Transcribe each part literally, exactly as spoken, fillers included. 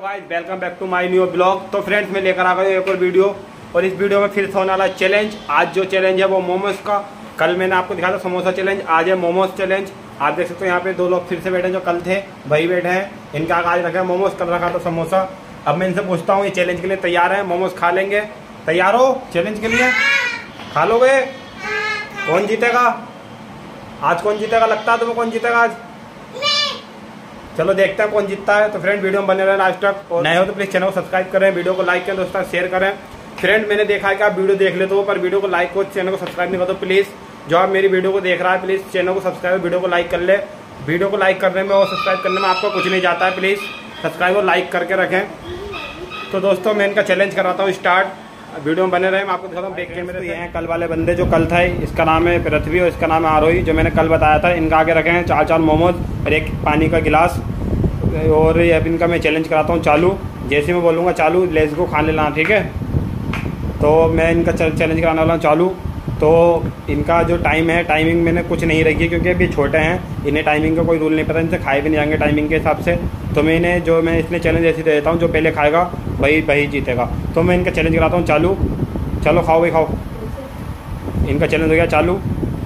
Guys, welcome back to my new blog. तो friends, मैं लेकर आ गया एक और वीडियो, और इस वीडियो में फिर से होने वाला चैलेंज। आज जो चैलेंज है वो मोमोज का। कल मैंने आपको दिखाया था समोसा चैलेंज, आज है मोमोज चैलेंज। आप देख सकते हो यहाँ पे दो लोग फिर से बैठे हैं, जो कल थे वही बैठे हैं। इनका आज रखा है मोमोज, कल रखा था समोसा। अब मैं इनसे पूछता हूँ ये चैलेंज के लिए तैयार है? मोमोज खा लेंगे? तैयार हो चैलेंज के लिए? खा लोगे? कौन जीतेगा आज? कौन जीतेगा लगता है तुम्हें? कौन जीतेगा आज? चलो देखते हैं कौन जीतता है। तो फ्रेंड, वीडियो में बने रहे लास्ट तक, और नए हो तो प्लीज चैनल को सब्सक्राइब करें, वीडियो को लाइक करें, दोस्तों शेयर करें। फ्रेंड, मैंने देखा है कि आप वीडियो देख लेते हो पर वीडियो को लाइक को चैनल को सब्सक्राइब नहीं करते। तो प्लीज जो आप मेरी वीडियो को देख रहा है, प्लीज चैनल को सब्सक्राइब, वीडियो को लाइक कर ले। वीडियो को लाइक करने में और सब्सक्राइब करने में आपको कुछ नहीं जाता है, प्लीज सब्सक्राइब और लाइक करके रखें। तो दोस्तों, मैं इनका चैलेंज कराता हूँ स्टार्ट। वीडियो में बने रहे, मैं आपको दिखाता हूँ। देख के मेरे ये हैं कल वाले बंदे जो कल था। इसका नाम है पृथ्वी और इसका नाम है आरोही, जो मैंने कल बताया था। इनका आगे रखे हैं चार चार मोमोज और एक पानी का गिलास। और अब इनका मैं चैलेंज कराता हूँ चालू। जैसे मैं बोलूँगा चालू, लेट्स गो, खा लेना, ठीक है? तो मैं इनका चैलेंज कराने वाला हूँ चालू। तो इनका जो टाइम है, टाइमिंग मैंने कुछ नहीं रखी है क्योंकि अभी छोटे हैं, इन्हें टाइमिंग का कोई रूल नहीं पता, इनसे खाए भी नहीं जाएंगे टाइमिंग के हिसाब से। तो मैं इन्हें जो मैं इसमें चैलेंज ऐसे दे देता हूँ, जो पहले खाएगा वही वही जीतेगा। तो मैं इनका चैलेंज कराता हूँ चालू। चलो खाओ भाई, खाओ। इनका चैलेंज हो गया चालू।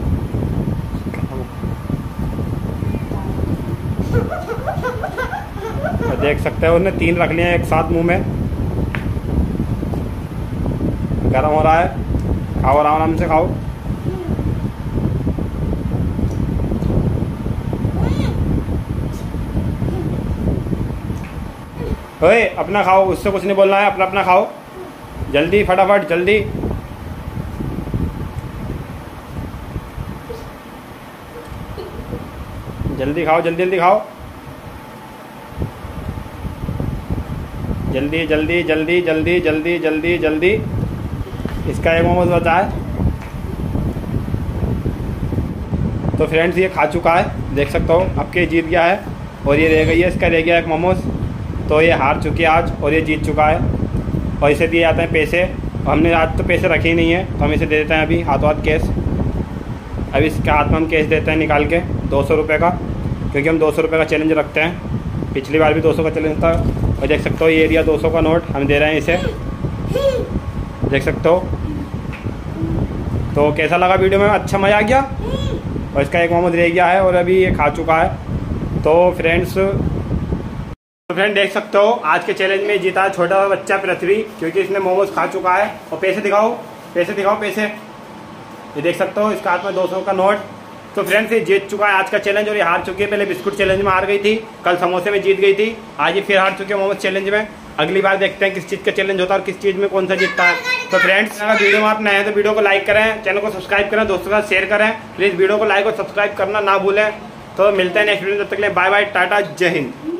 तो देख सकते हो उन्होंने तीन रख लिए हैं एक साथ मुंह में। गर्म हो रहा है, खाओ आराम आराम से खाओ। ओए अपना खाओ, उससे कुछ नहीं बोलना है, अपना अपना खाओ जल्दी, फटाफट जल्दी। जल्दी खाओ, जल्दी जल्दी खाओ, जल्दी जल्दी जल्दी जल्दी जल्दी जल्दी जल्दी। इसका एक मोमोज बचा है। तो फ्रेंड्स, ये खा चुका है, देख सकते हो। अब के जीत गया है और ये रह गई है, इसका रह गया एक मोमोज। तो ये हार चुकी है आज और ये जीत चुका है। और इसे दिए जाते हैं पैसे। हमने आज तो पैसे रखे ही नहीं है, तो हम इसे दे देते हैं अभी हाथों हाथ कैश। अभी इसके हाथ में हम कैश देते हैं निकाल के, दो सौ रुपये का, क्योंकि हम दो सौ रुपये का चैलेंज रखते हैं। पिछली बार भी दो सौ का चैलेंज था। और देख सकते हो ये एरिया दो सौ का नोट हम दे रहे हैं इसे, देख सकते हो। तो कैसा लगा वीडियो में? अच्छा मज़ा आ गया। और इसका एक मोमोज रह गया है और अभी ये खा चुका है। तो फ्रेंड्स तो फ्रेंड देख सकते हो आज के चैलेंज में जीता है छोटा बच्चा पृथ्वी, क्योंकि इसने मोमोज खा चुका है। और पैसे दिखाओ, पैसे दिखाओ, पैसे। ये देख सकते हो इसका हाथ में दो सौ का नोट। तो फ्रेंड्स, ये जीत चुका है आज का चैलेंज और ये हार चुकी है। पहले बिस्कुट चैलेंज में हार गई थी, कल समोसे में जीत गई थी, आज ये फिर हार चुकी है मोमोज चैलेंज में। अगली बार देखते हैं किस चीज़ का चैलेंज होता है और किस चीज़ में कौन सा जीतता है। तो फ्रेंड्स, अगर वीडियो में आप नए हैं तो वीडियो को लाइक करें, चैनल को सब्सक्राइब करें, दोस्तों के साथ शेयर करें। प्लीज़ वीडियो को लाइक और सब्सक्राइब करना ना भूलें। तो मिलते हैं नेक्स्ट वीडियो, तब तक के लिए बाय बाय, टाटा, जय हिंद।